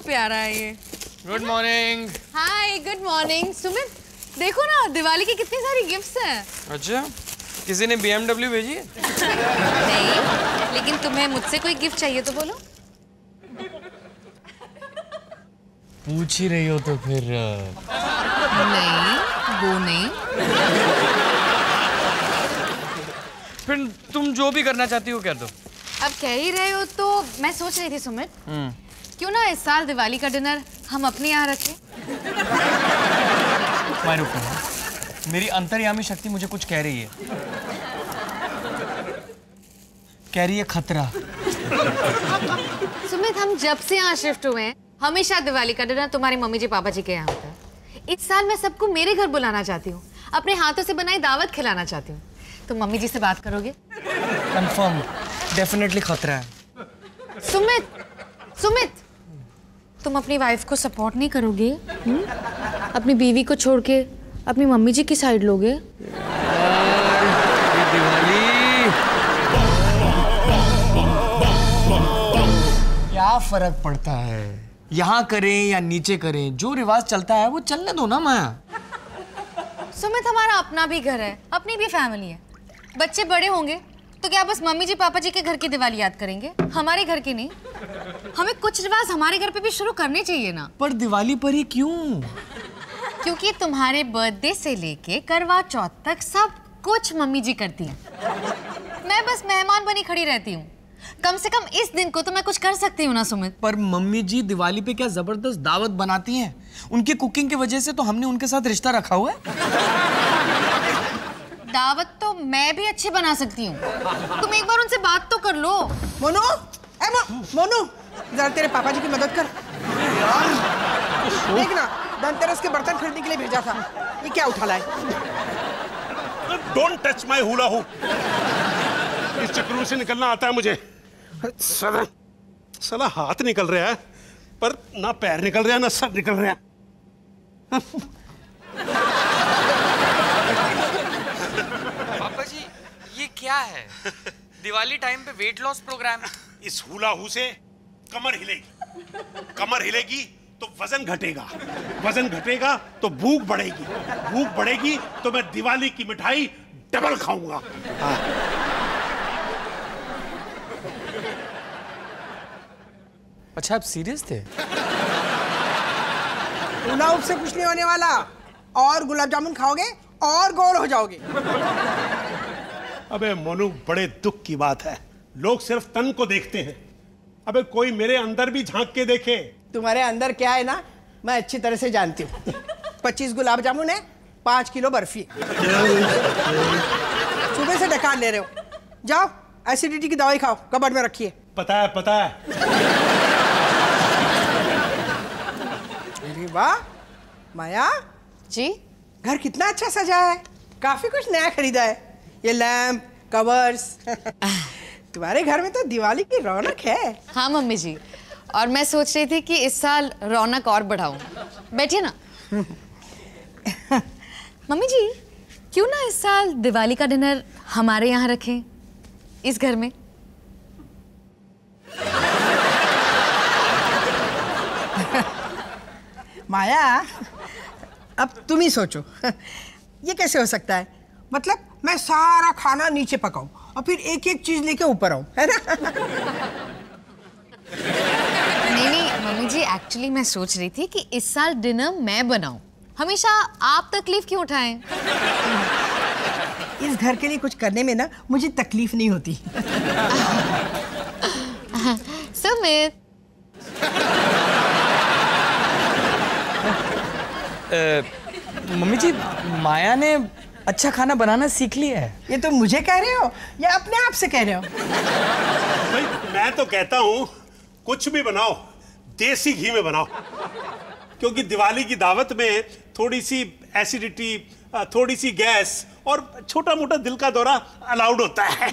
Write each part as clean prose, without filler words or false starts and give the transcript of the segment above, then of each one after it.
प्यारा है ये। Good morning. Hi, good morning. Sumit, देखो ना दिवाली की कितनी सारी गिफ्ट्स हैं। अच्छा, किसी ने BMW भेजी है? नहीं, लेकिन तुम्हें मुझसे कोई गिफ्ट चाहिए तो बोलो। पूछ ही रही हो तो फिर नहीं, वो नहीं। फिर तुम जो भी करना चाहती हो कर दो। अब कह ही रहे हो तो मैं सोच रही थी सुमित, क्यों ना इस साल दिवाली का डिनर हम अपने यहाँ रखें। मेरी अंतर्यामी शक्ति मुझे कुछ कह रही है। कह रही है खतरा। सुमित, हम जब से यहाँ शिफ्ट हुए हैं हमेशा दिवाली का डिनर तुम्हारी मम्मी जी पापा जी के यहाँ होता है। इस साल मैं सबको मेरे घर बुलाना चाहती हूँ, अपने हाथों से बनाई दावत खिलाना चाहती हूँ। तुम मम्मी जी से बात करोगे? कंफर्म, डेफिनेटली खतरा है। सुमित, तुम अपनी वाइफ को सपोर्ट नहीं करोगे? अपनी बीवी को छोड़ के अपनी मम्मी जी की साइड लोगे? ये दिवाली क्या फर्क पड़ता है, यहाँ करें या नीचे करें, जो रिवाज चलता है वो चलने दो ना माया। सुमित, हमारा अपना भी घर है, अपनी भी फैमिली है। बच्चे बड़े होंगे तो क्या बस मम्मी जी पापा जी के घर की दिवाली याद करेंगे, हमारे घर की नहीं? हमें कुछ रिवाज हमारे घर पे भी शुरू करने चाहिए ना। पर दिवाली पर ही क्यों? क्योंकि तुम्हारे बर्थडे से लेके करवा चौथ तक सब कुछ मम्मी जी करती हैं। मैं बस मेहमान बनी खड़ी रहती हूँ। कम से कम इस दिन को तो मैं कुछ कर सकती हूँ ना सुमित। पर मम्मी जी दिवाली पे क्या जबरदस्त दावत बनाती हैं। उनकी कुकिंग की वजह से तो हमने उनके साथ रिश्ता रखा हुआ है। दावत तो मैं भी अच्छी बना सकती हूँ, तुम एक बार उनसे बात तो कर लो। मोनू, मोनू, जरा तेरे पापा जी की मदद कर। देख ना, धनतेरस के बर्तन खरीदने के लिए भेजा था, ये क्या उठा लाए? Don't touch my hula hoop. इस चक्रों से निकलना आता है मुझे। साला हाथ निकल रहा है, पर ना पैर निकल रहा है ना सर निकल रहा है। पापा जी, ये क्या है? दिवाली टाइम पे वेट लॉस प्रोग्राम। इस हुला हू से कमर हिलेगी, कमर हिलेगी तो वजन घटेगा, वजन घटेगा तो भूख बढ़ेगी, भूख बढ़ेगी तो मैं दिवाली की मिठाई डबल खाऊंगा। अच्छा, आप सीरियस थे? हुला हुप से कुछ नहीं होने वाला, और गुलाब जामुन खाओगे और गोल हो जाओगे। अबे मोनू, बड़े दुख की बात है, लोग सिर्फ तन को देखते हैं। अबे कोई मेरे अंदर भी झांक के देखे। तुम्हारे अंदर क्या है ना, मैं अच्छी तरह से जानती हूँ। 25 गुलाब जामुन है, 5 किलो बर्फी। सुबह से डकार ले रहे हो, जाओ एसिडिटी की दवाई खाओ, कबर्ड में रखिए। पता है, पता है। अरे वाह माया जी, घर कितना अच्छा सजा है, काफी कुछ नया खरीदा है। ये लैम्प, कवर्स। तुम्हारे घर में तो दिवाली की रौनक है। हाँ मम्मी जी, और मैं सोच रही थी कि इस साल रौनक और बढ़ाऊं। बैठिए ना। मम्मी जी, क्यों ना इस साल दिवाली का डिनर हमारे यहाँ रखें, इस घर में? माया, अब तुम ही सोचो, ये कैसे हो सकता है? मतलब मैं सारा खाना नीचे पकाऊं और फिर एक एक चीज लेके ऊपर आऊं, है ना? नहीं मम्मी जी, एक्चुअली मैं सोच रही थी कि इस साल डिनर मैं बनाऊं। हमेशा आप तकलीफ क्यों उठाएं? इस घर के लिए कुछ करने में ना मुझे तकलीफ नहीं होती। सुमित, मम्मी जी, माया ने अच्छा खाना बनाना सीख लिया है। ये तो मुझे कह रहे हो या अपने आप से कह रहे हो? भाई मैं तो कहता हूं कुछ भी बनाओ देसी घी में बनाओ, क्योंकि दिवाली की दावत में थोड़ी सी एसिडिटी, थोड़ी सी गैस और छोटा मोटा दिल का दौरा अलाउड होता है।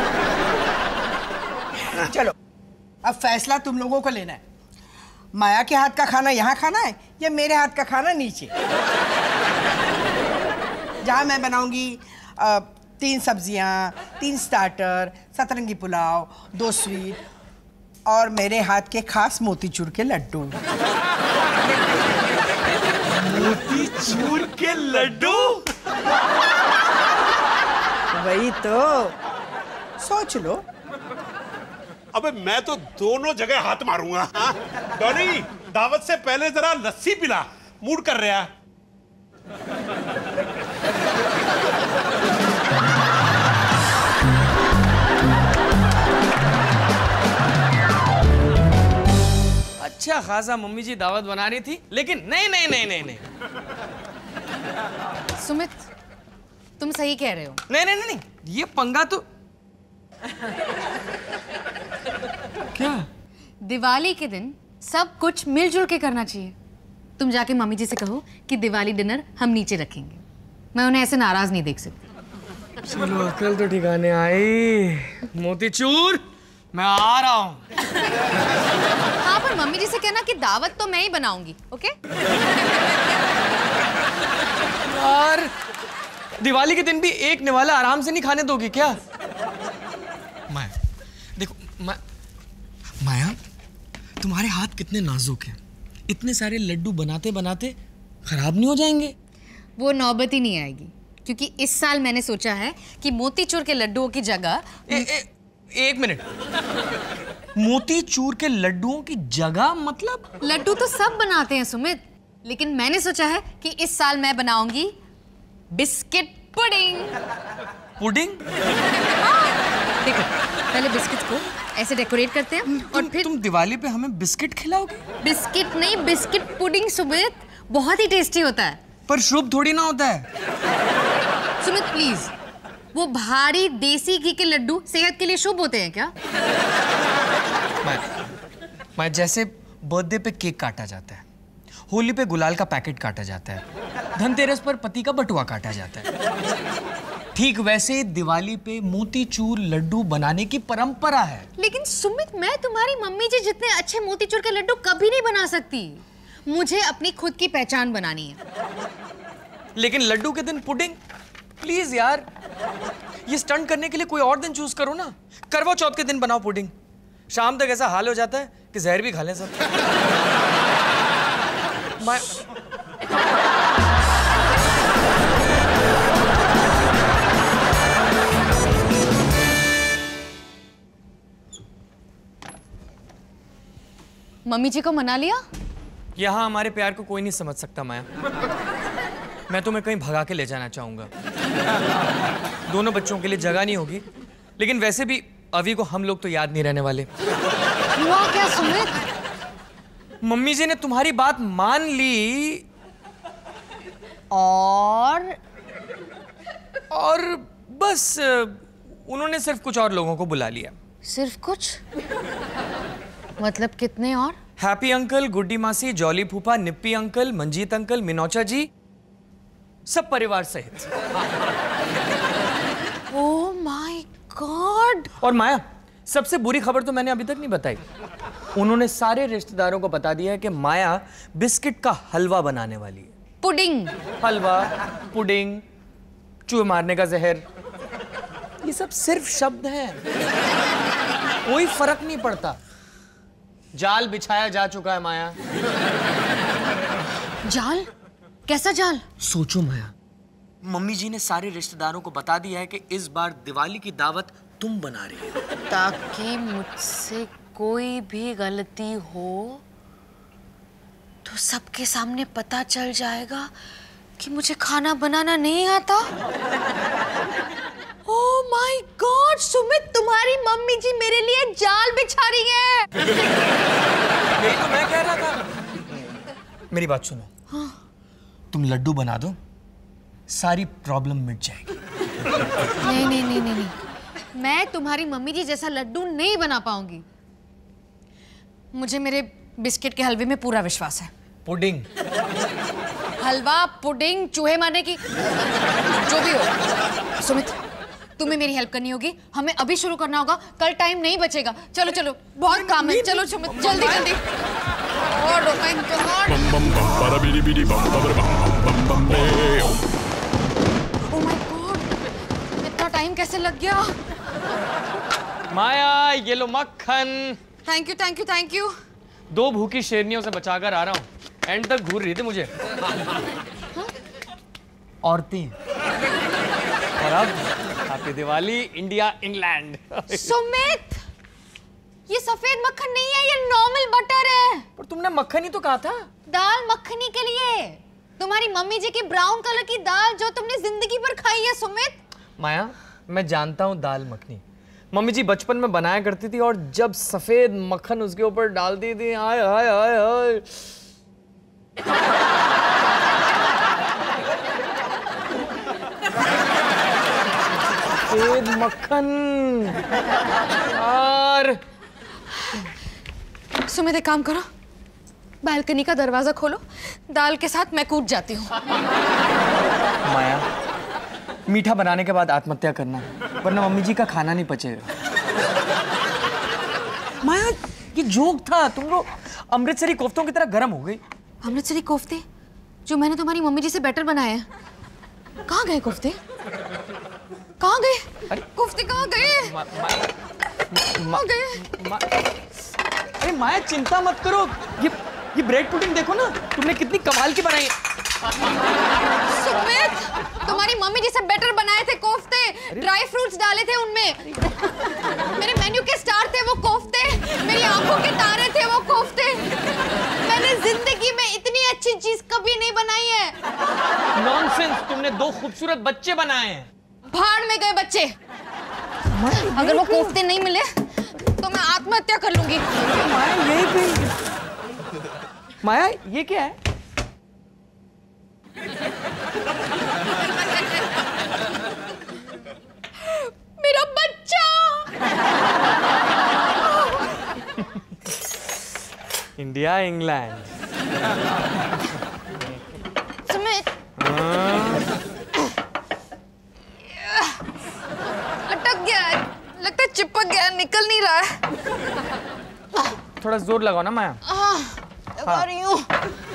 चलो, अब फैसला तुम लोगों को लेना है। माया के हाथ का खाना यहाँ खाना है या मेरे हाथ का खाना नीचे? जहाँ मैं बनाऊंगी 3 सब्जियाँ, 3 स्टार्टर, 7 रंगी पुलाव, 2 स्वीट, और मेरे हाथ के खास मोतीचूर के लड्डू। मोतीचूर के लड्डू? वही तो, सोच लो। अबे मैं तो दोनों जगह हाथ मारूंगा। हाँ? डॉनी, दावत से पहले जरा लस्सी पिला, मूड कर रहा है। अच्छा खासा मम्मी जी दावत बना रही थी, लेकिन नहीं नहीं नहीं नहीं नहीं सुमित, तुम सही कह रहे हो। नहीं नहीं नहीं, ये पंगा तो क्या? दिवाली के दिन सब कुछ मिलजुल के करना चाहिए। तुम जाके मम्मी जी से कहो कि दिवाली डिनर हम नीचे रखेंगे। मैं उन्हें ऐसे नाराज नहीं देख सकती। चलो अकल तो ठिकाने आई। मोतीचूर, मैं आ रहा हूँ। हाँ, पर मम्मी जी से कहना कि दावत तो मैं ही बनाऊंगी, ओके? यार, दिवाली के दिन भी एक निवाला आराम से नहीं खाने दोगी क्या? माया, देखो माया, तुम्हारे हाथ कितने नाजुक हैं। इतने सारे लड्डू बनाते बनाते खराब नहीं हो जाएंगे? वो नौबत ही नहीं आएगी, क्योंकि इस साल मैंने सोचा है कि मोतीचूर के लड्डुओं की जगह एक मिनट, मोतीचूर के लड्डुओं की जगह मतलब? लड्डू तो सब बनाते हैं सुमित, लेकिन मैंने सोचा है कि इस साल मैं बनाऊंगी बिस्किट पुडिंग। पुडिंग? देखो, पहले बिस्किट को ऐसे डेकोरेट करते हैं और फिर तुम दिवाली पे हमें बिस्किट खिलाओगे? बिस्किट नहीं, बिस्किट पुडिंग सुमित, बहुत ही टेस्टी होता है। पर शुभ थोड़ी ना होता है। सुमित प्लीज, वो भारी देसी घी के लड्डू सेहत के लिए शुभ होते हैं क्या? मैं जैसे बर्थडे पे केक काटा जाता है, होली पे गुलाल का पैकेट काटा जाता है, धनतेरस पर पति का बटुआ काटा जाता है, ठीक वैसे दिवाली पे मोतीचूर लड्डू बनाने की परंपरा है। लेकिन सुमित, मैं तुम्हारी मम्मी जी जितने अच्छे मोतीचूर के लड्डू कभी नहीं बना सकती। मुझे अपनी खुद की पहचान बनानी है। लेकिन लड्डू के दिन पुडिंग? प्लीज यार, ये स्टंट करने के लिए कोई और दिन चूज करो ना। करवा चौथ के दिन बनाओ पुडिंग। शाम तक ऐसा हाल हो जाता है कि जहर भी खा लें सब। मम्मी जी को मना लिया? यहाँ हमारे प्यार को कोई नहीं समझ सकता माया। मैं तुम्हें कहीं भगा के ले जाना चाहूंगा। दोनों बच्चों के लिए जगह नहीं होगी, लेकिन वैसे भी अभी को हम लोग तो याद नहीं रहने वाले। हुआ क्या सुमित? मम्मी जी ने तुम्हारी बात मान ली और बस उन्होंने सिर्फ कुछ और लोगों को बुला लिया। सिर्फ कुछ? मतलब कितने और? हैप्पी अंकल, गुड्डी मासी, जॉली फूफा, निप्पी अंकल, मंजीत अंकल, मिनोचा जी, सब परिवार सहित। Oh my God! और माया, सबसे बुरी खबर तो मैंने अभी तक नहीं बताई। उन्होंने सारे रिश्तेदारों को बता दिया है कि माया बिस्किट का हलवा बनाने वाली है। पुडिंग? हलवा, पुडिंग, चूहे मारने का जहर, ये सब सिर्फ शब्द हैं, कोई फर्क नहीं पड़ता। जाल बिछाया जा चुका है माया। जाल? कैसा जाल? सोचो माया, मम्मी जी ने सारे रिश्तेदारों को बता दिया है कि इस बार दिवाली की दावत तुम बना रही हो, ताकि मुझसे कोई भी गलती हो तो सबके सामने पता चल जाएगा कि मुझे खाना बनाना नहीं आता। ओह माय गॉड सुमित, तुम्हारी मम्मी जी मेरे लिए जाल बिछा रही है। यही तो मैं कह रहा था। मेरी बात सुनो। हाँ? तुम लड्डू बना दो, सारी प्रॉब्लम मिट जाएगी। नहीं नहीं नहीं नहीं, मैं तुम्हारी मम्मी जी जैसा लड्डू नहीं बना पाऊंगी। मुझे मेरे बिस्किट के हलवे में पूरा विश्वास है। पुडिंग? हलवा, पुडिंग, चूहे मारने की, जो भी हो। सुमित, तुम्हें मेरी हेल्प करनी होगी। हमें अभी शुरू करना होगा, कल टाइम नहीं बचेगा। चलो चलो, बहुत काम है। चलो सुमित, जल्दी जल्दी। Oh my God! Oh my God! इतना टाइम कैसे लग गया? माया, ये लो मक्खन। Thank you thank you thank you. 2 भूखी शेरनियों से बचाकर आ रहा हूँ, एंड तक घूर रही थी मुझे। औरतें। और अब happy Diwali India England. Sumit, ये सफेद मक्खन नहीं है, ये नॉर्मल बटर है। पर तुमने मक्खन ही तो कहा था। दाल मखनी के लिए, तुम्हारी मम्मी जी की ब्राउन कलर की दाल जो तुमने जिंदगी भर खाई है सुमित। माया, मैं जानता हूँ दाल मखनी मम्मी जी बचपन में बनाया करती थी, और जब सफेद मक्खन उसके ऊपर डालती थी, हाय हाय हाय हाय। सफेद मक्खन यार। सुमित एक काम करो, बालकनी का दरवाजा खोलो, दाल के साथ मैं कूद जाती हूँ। माया, मीठा बनाने के बाद आत्महत्या करना, वरना मम्मी जी का खाना नहीं पचेगा। माया, ये जोक था, तुम लोग अमृतसरी कोफ्तों की तरह गर्म हो गई। अमृतसरी कोफ्ते जो मैंने तुम्हारी मम्मी जी से बेटर बनाए हैं, कहाँ गए कोफ्ते? कहाँ गए? कोफ्ते कहाँ गए? कहाँ गए? अरे माया, चिंता मत करो, ये ब्रेड पुडिंग देखो ना, तुमने कितनी कमाल की बनाई है। सुमित, तुम्हारी मम्मी जी से बेटर बनाए थे कोफ्ते, ड्राई फ्रूट्स डाले थे उनमें। मेरे मेन्यू के स्टार थे वो कोफ्ते, मेरी आंखों के तारे थे वो कोफ्ते। मैंने जिंदगी में इतनी अच्छी चीज कभी नहीं बनाई है। नॉनसेंस, तुमने 2 खूबसूरत बच्चे बनाए हैं। भाड़ में गए बच्चे। अगर वो कोफ्ते नहीं मिले तो मैं आत्महत्या कर लूंगी। माया, यही पे माया, ये क्या है? मेरा बच्चा। India England. सुमित, अटक गया है, लगता है चिपक गया, निकल नहीं रहा है। थोड़ा जोर लगाओ ना माया। लगा रही हूँ।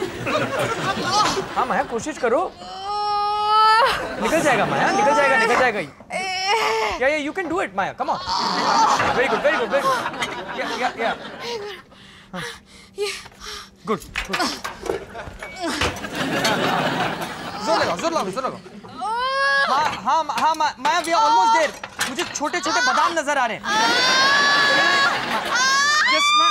हाँ माया, कोशिश करो, निकल जाएगा माया, निकल जाएगा, निकल जाएगा। Yeah you can do it Maya, come on. Very good, very good, very good. Yeah good, good. जोर लगाओ, जोर लगाओ, जोर लगाओ। हाँ Maya, we are almost there. मुझे छोटे छोटे बादाम नजर आ रहे हैं। यस माया।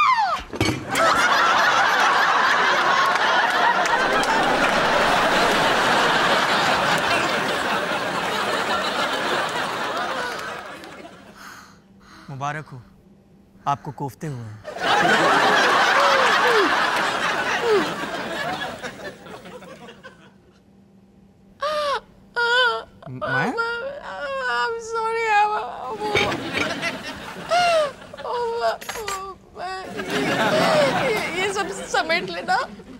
मुबारक हो, आपको कोफ्ते हुए हैं। माया? I'm sorry, ये सब समेट लेना।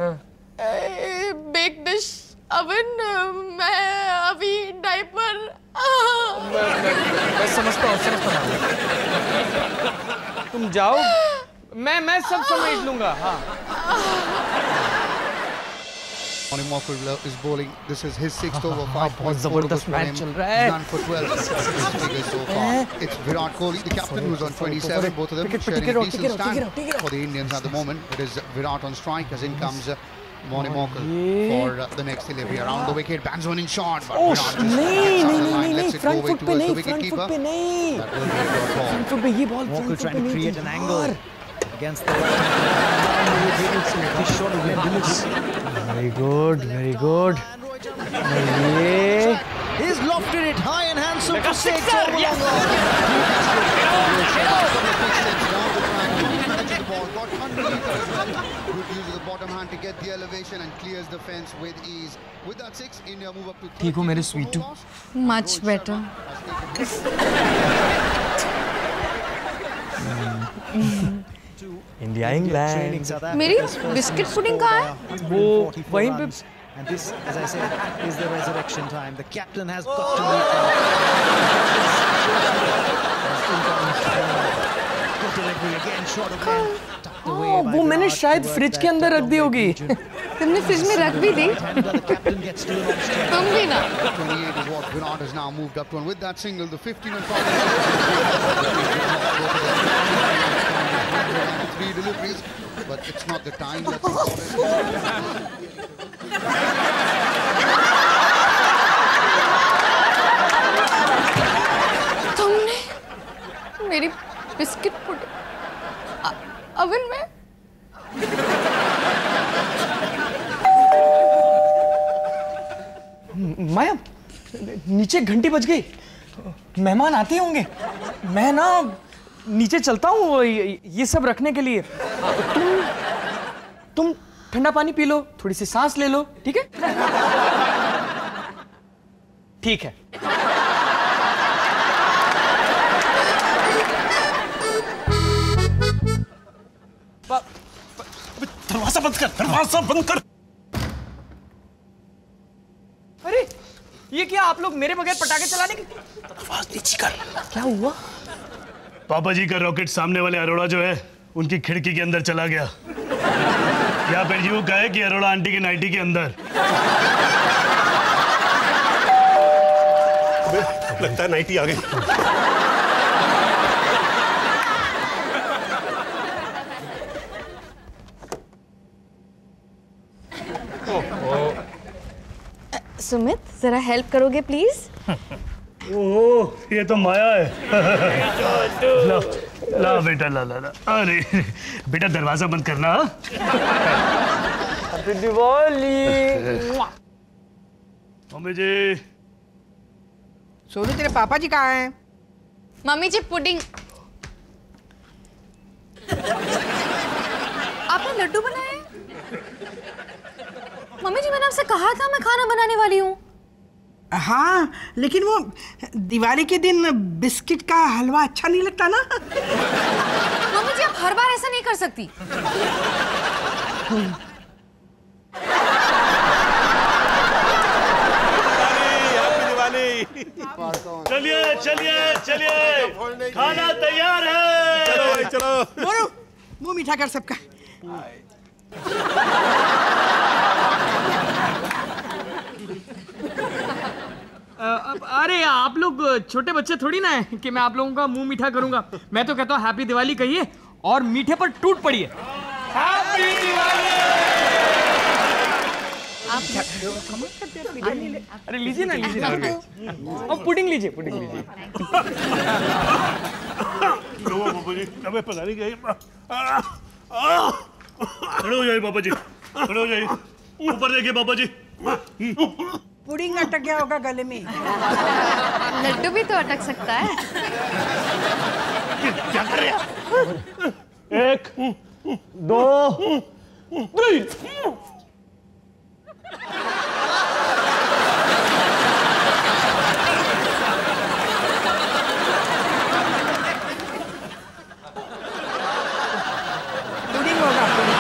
बेक डिश, अवन, मैं अभी डायपर। मैं समझता हूँ। तुम जाओ, मैं सब समेट लूंगा। हाँ। Moni Mocker is bowling. This is his 6th over, 5 points. जबरदस्त मैच चल रहा है। None for 12 figures so far. It's Virat Kohli, the captain, who's on 27. Both of them sharing a decent stand for the Indians at the moment. It is Virat on strike, as in comes Moni Mocker for the next delivery. Around the wicket, bangs one in shot. But Virat just gets on the line, lets it go away towards the wicket keeper. That will be a dot ball. Front foot पे ये ball, Walker trying to create an angle against the this shot of Very good, very good. He's lofted it high and handsome for 6 sixer, over yes. long The ball got underneath as well. Good use of the bottom hand to get the elevation and clears the fence with ease. With that 6, India move up to 30. ठीक हो मेरे स्वीटू? Much better. India England. मेरी biscuit pudding कहाँ है? वो वहीं पे। And this, as I said, is the resurrection time. The captain has got to meet good delivery again, shot of man. Tucked away by वो मैंने Virat शायद towards fridge के that अंदर रख दी long होगी। region. तुमने फ्रिज में रख भी दी? The captain gets to the long strike. तुम भी ना। 28 is what Virat has now moved up to, and with that single, the 15 and 5. It's not the time. That's important. तुमने मेरी बिस्किट पुडिंग ओवन में? माया, नीचे घंटी बज गई, मेहमान आते होंगे। मैं ना नीचे चलता हूँ ये सब रखने के लिए। तुम ठंडा पानी पी लो, थोड़ी सी सांस ले लो, ठीक है? ठीक है। दरवाजा बंद कर, दरवाजा बंद कर। अरे ये क्या, आप लोग मेरे बगैर पटाखे चलाने के? आवाज नीचे कर। क्या हुआ? पापा जी का रॉकेट सामने वाले अरोड़ा जो है उनकी खिड़की के अंदर चला गया। या फिर यूं कहे कि अरोड़ा आंटी के नाइटी के अंदर। लगता है नाइटी आ गई। सुमित, जरा हेल्प करोगे प्लीज? ओह, ये तो माया है। ला, ला बेटा, ला ला ला। अरे बेटा, दरवाजा बंद करना। हैप्पी दिवाली। मम्मी जी। सोनू, तेरे पापा जी कहाँ हैं? Mummy ji, pudding. आपने लड्डू बनाए? मम्मी जी, मैंने आपसे कहा था मैं खाना बनाने वाली हूँ। हाँ, लेकिन वो दिवाली के दिन बिस्किट का हलवा अच्छा नहीं लगता ना। मम्मी जी, आप हर बार ऐसा नहीं कर सकती। चलिए चलिए चलिए, खाना तैयार है। चलो भाई, चलो। मुंह मीठा कर सबका। अरे आप लोग छोटे बच्चे थोड़ी ना है कि मैं आप लोगों का मुंह मीठा करूंगा। मैं तो कहता हूँ हैप्पी दिवाली कहिए और मीठे पर टूट पड़िए। हैप्पी दिवाली। अरे लीजिए ना, लीजिए ना। और पुडिंग लीजिए, पुडिंग लीजिए। पापा जी, अबे पता नहीं क्या। खड़े हो जाइए पापा जी, खड़े हो जाइए। ऊपर देखिए पापा जी। पुडिंग अटक गया होगा गले में। लड्डू भी तो अटक सकता है। क्या कर रहे हैं? 1 2 3। पुडिंग होगा, पुडिंग।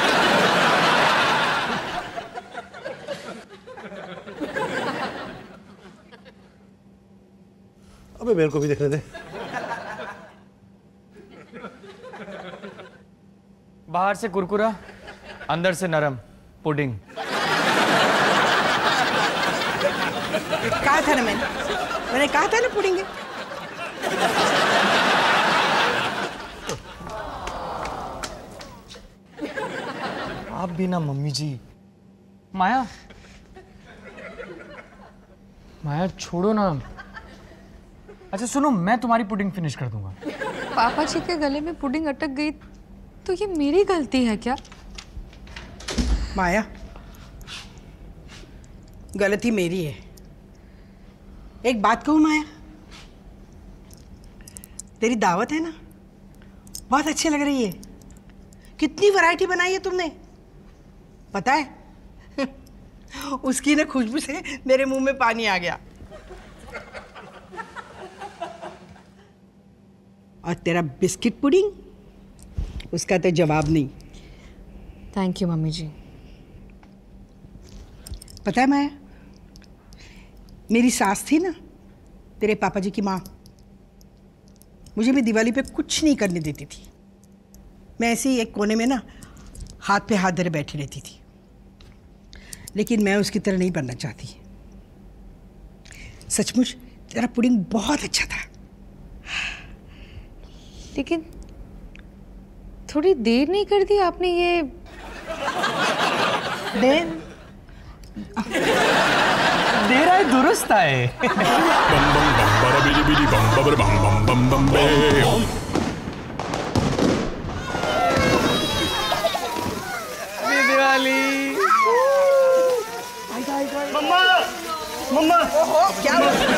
अबे मेरे को भी देखने दे। बाहर से कुरकुरा, अंदर से नरम पुडिंग। कहा था ना मैंने कहा था ना पुडिंग है। आप भी ना मम्मी जी। माया, माया छोड़ो ना। अच्छा सुनो, मैं तुम्हारी पुडिंग फिनिश कर दूंगा। पापा जी के गले में पुडिंग अटक गई तो ये मेरी गलती है क्या? माया, गलती मेरी है। एक बात कहूँ माया, तेरी दावत है ना, बहुत अच्छी लग रही है। कितनी वैरायटी बनाई है तुमने, पता है? उसकी ना खुशबू से मेरे मुंह में पानी आ गया। और तेरा बिस्किट पुडिंग, उसका तो जवाब नहीं। Thank you mummy ji. पता है माया, मेरी सास थी ना, तेरे पापा जी की माँ, मुझे भी दिवाली पे कुछ नहीं करने देती थी। मैं ऐसे ही एक कोने में ना हाथ पे हाथ धरे बैठी रहती थी। लेकिन मैं उसकी तरह नहीं बनना चाहती। सचमुच तेरा पुडिंग बहुत अच्छा था। लेकिन थोड़ी देर नहीं कर दी आपने ये? देर आए दुरुस्त आए। दिवाली। मम्मा मम्मा क्या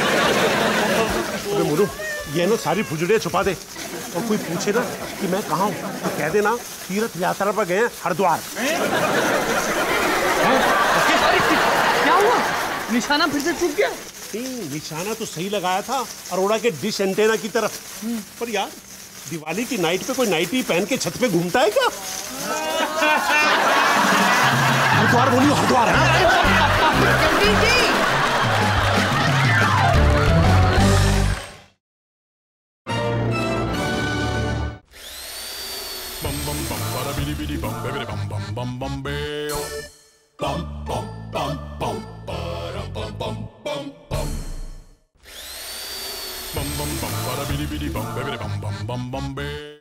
अरे मोनू, ये ना सारी फुजड़ियाँ छुपा दे, और कोई पूछे ना कि मैं कहाँ हूँ तो कह देना तीर्थ यात्रा पर गए हैं हरिद्वार। क्या हुआ? निशाना फिर से चूक गया? नहीं, निशाना तो सही लगाया था अरोड़ा के डिश एंटेना की तरफ, पर यार दिवाली की नाइट पे कोई नाइटी पहन के छत पे घूमता है क्या? हरिद्वार बोलियो, हरिद्वार है। bum bum bum bada bidi bidi bum baby bum bum bum bum bayo bum bum bum bum bada bum bum bum bum bum bum bum bada bidi bidi bum baby bum bum bum bum bayo